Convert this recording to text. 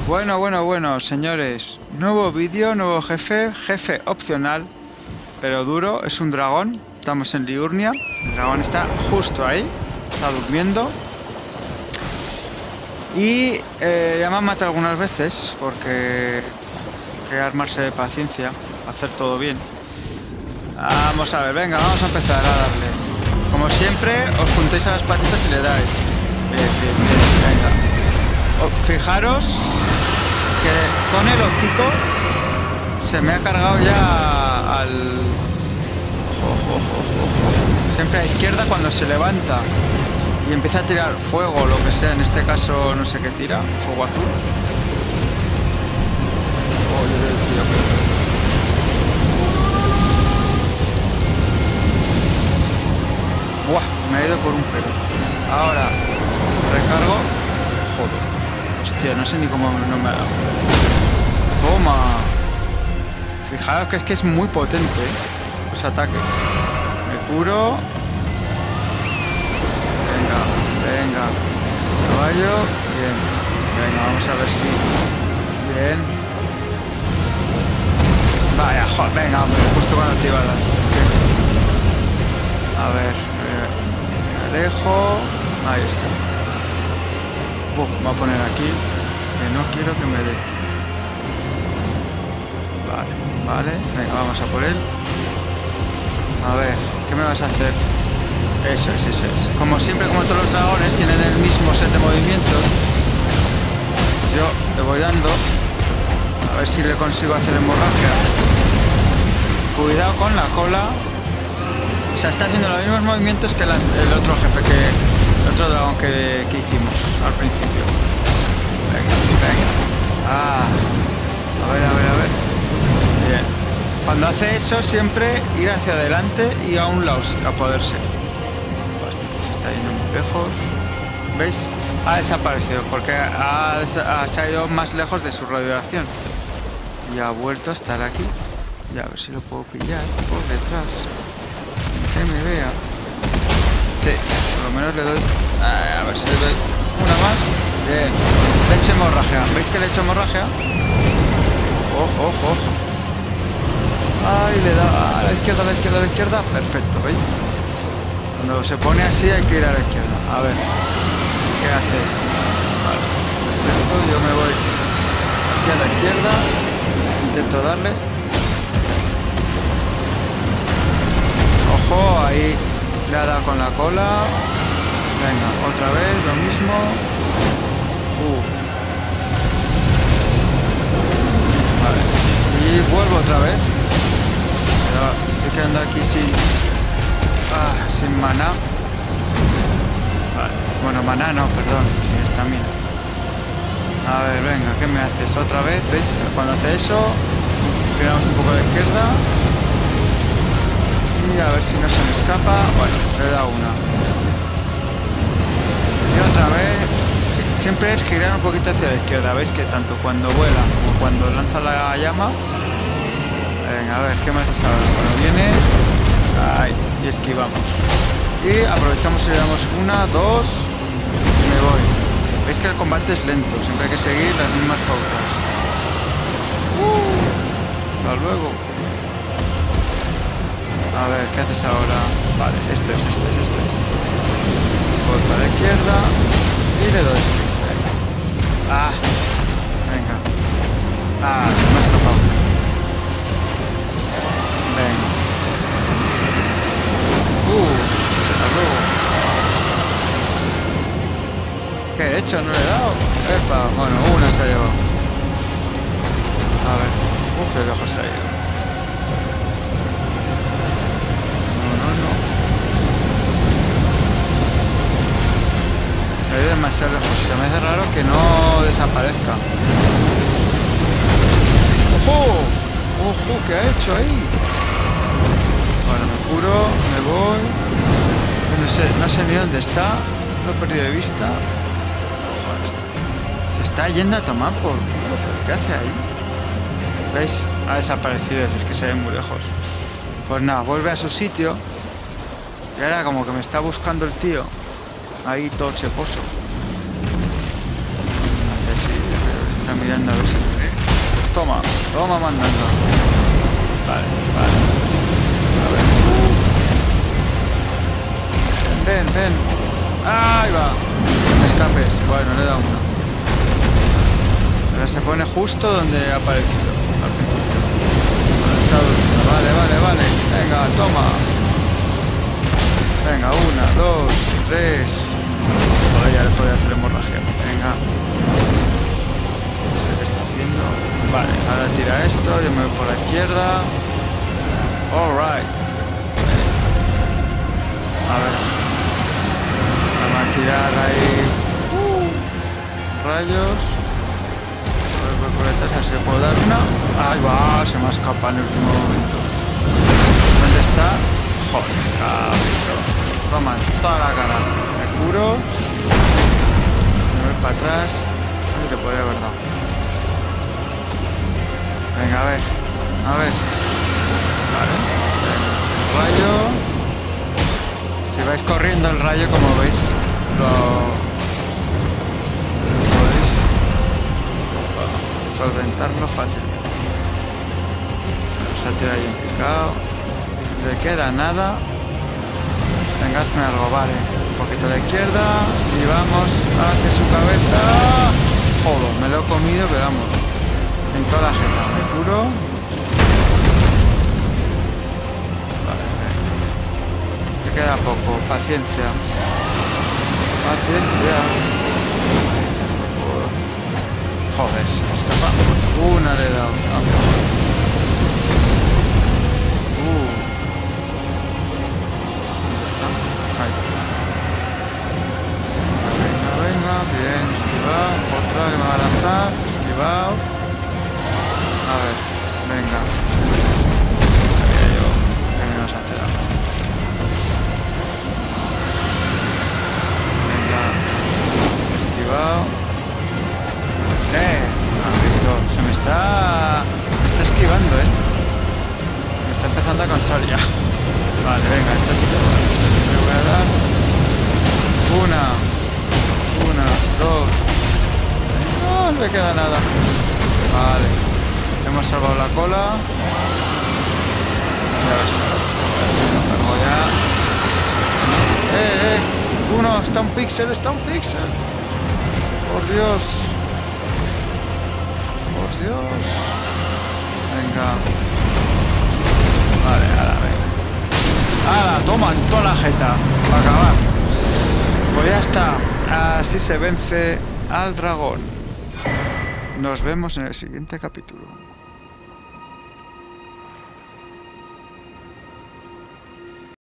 Bueno, señores. Nuevo vídeo, nuevo jefe. Jefe opcional, pero duro. Es un dragón. Estamos en Liurnia. El dragón está justo ahí. Está durmiendo. Y ya me han matado algunas veces porque hay que armarse de paciencia, hacer todo bien. Vamos a ver, venga, vamos a empezar a darle. Como siempre, os juntéis a las patitas y le dais. Bien, venga. Fijaros que con el hocico se me ha cargado ya al... Siempre a la izquierda cuando se levanta y empieza a tirar fuego o lo que sea. En este caso no sé qué tira, fuego azul. Buah, me ha ido por un pelo. Ahora recargo. Joder. Hostia, no sé ni cómo no me ha dado. Toma. Fijaos que es muy potente, los ataques. Me curo. Venga. Caballo. Bien. Venga, vamos a ver si... Bien. Vaya, joder, venga, hombre, justo cuando te iba a dar. Bien. A ver, me alejo. Ahí está. Me voy a poner aquí, que no quiero que me dé. Vale. Venga, vamos a por él. A ver, ¿qué me vas a hacer? Eso es. Como siempre, como todos los dragones, tienen el mismo set de movimientos. Yo le voy dando. A ver si le consigo hacer hemorragia. Cuidado con la cola. O sea, está haciendo los mismos movimientos que el otro jefe, el otro dragón que hicimos al principio. Venga. A ver. Bien. Cuando hace eso, siempre ir hacia adelante y a un lado, a poder ser. Se está yendo muy lejos. ¿Veis? Ha desaparecido porque se ha ido más lejos de su radio de acción. Y ha vuelto a estar aquí. Y a ver si lo puedo pillar por detrás. Que me vea. Sí, por lo menos le doy. A ver si le doy una más. Bien. Le he hecho hemorragia. ¿Veis que le he hecho hemorragia? Ojo. Ay, le da a la izquierda. Perfecto, ¿veis? Cuando se pone así hay que ir a la izquierda. A ver. ¿Qué haces? Vale. Perfecto. Yo me voy aquí a la izquierda. Intento darle. Ojo, ahí le ha dado con la cola. Venga, otra vez, lo mismo. Vale. Y vuelvo otra vez. Pero estoy quedando aquí sin maná. Vale. Bueno, maná no, perdón, sin estamina. A ver, venga, ¿qué me haces? Otra vez, ¿veis? Cuando hace eso, giramos un poco a la izquierda. Y a ver si no se me escapa. Bueno, le da una. Y otra vez. Siempre es girar un poquito hacia la izquierda. Veis que tanto cuando vuela como cuando lanza la llama. Venga, a ver, ¿qué me haces ahora? Cuando viene. Ahí, y esquivamos. Y aprovechamos y le damos una, dos. Y me voy. Veis que el combate es lento. Siempre hay que seguir las mismas pautas. Hasta luego. A ver, ¿qué haces ahora? Vale, esto es. Voy para la izquierda y le doy. Venga. Se me ha escapado. Venga. Hasta luego. ¿Qué he hecho? ¿No le he dado? Epa, bueno, una se ha llevado. A ver. Qué lejos se ha ido. Se ha ido demasiado lejos. Se me hace raro que no desaparezca. ¡Ojo! ¿Qué ha hecho ahí? Bueno, me curo, me voy. No sé ni dónde está. Lo he perdido de vista. Se está yendo a tomar por... ¿Qué hace ahí? ¿Veis? Ha desaparecido. Es que se ve muy lejos. Pues nada, vuelve a su sitio. Y ahora como que me está buscando el tío. Ahí todo cheposo. Está mirando a ver si... Pues toma, toma mandando. Vale, vale. A ver. Ven, ven. Ahí va. No escapes. Bueno, le he dado uno. Ahora se pone justo donde ha aparecido. Vale, vale, vale. Venga, toma. Venga, 1, 2, 3. Joder, ya le podía hacer hemorragia. Venga. No sé qué está haciendo. Vale, ahora tira esto. Yo me voy por la izquierda. Alright. A ver. Vamos a tirar ahí. Rayos. A ver, voy por detrás, a ver si le puedo dar una. Ahí va, se me ha escapado en el último momento. ¿Dónde está? Joder, cabrito. Toma, toda la cara. Me curo. Me voy para atrás. Ay, le podría haber dado. Venga, a ver. A ver. Vale. Rayo. Si vais corriendo el rayo, como veis, podéis solventarlo fácilmente. Se ha tirado ahí en picado. Le queda nada. Venga, hazme algo, vale. Un poquito a la izquierda. Y vamos hacia su cabeza. Joder, me lo he comido, pero vamos. En toda la jeta. Me curo. Queda poco, paciencia. Paciencia. Joder, escapa. Una le he dado. ¿Dónde está? Ahí. Venga, venga, bien, esquivado. Otra que me va a lanzar. Esquivado. A ver, venga. Sabía yo que me ibas a hacer algo. Se me está esquivando, me está empezando a cansar ya. Vale, venga, esta sí le voy a dar. Una, 2. No le queda nada. Vale, hemos salvado la cola. Ya ves. Uno, está un píxel, Por Dios. Por Dios. Venga. Vale, ahora venga. ¡Hala! Toma en toda la jeta. Para acabar. Pues ya está. Así se vence al dragón. Nos vemos en el siguiente capítulo.